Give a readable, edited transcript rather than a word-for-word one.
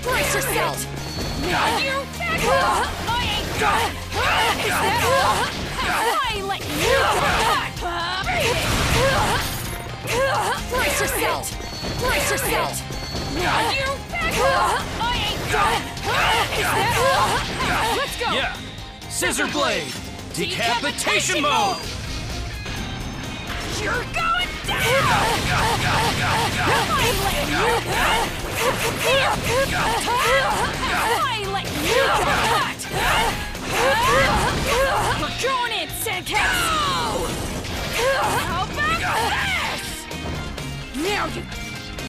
Brace yourself! Now you back up! I ain't done! Is that all? I let you back! Brace yourself! Brace yourself! Now you back up! I ain't done! Is that all? Let's go! Yeah! Scissor blade! Decapitation mode! You're going down! I'm letting you back! I let you back! We're going in, Sandcats! How about this? Now you